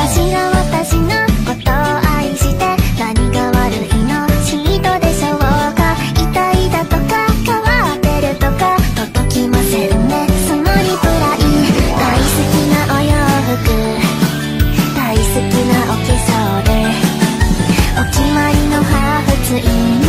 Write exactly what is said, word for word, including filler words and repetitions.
私が私のことを愛して何が悪いの嫉妬でしょうか。痛いだとか変わってるとか届きませんね、そのリプライ。大好きなお洋服、大好きなお化粧でお決まりのハーフツイン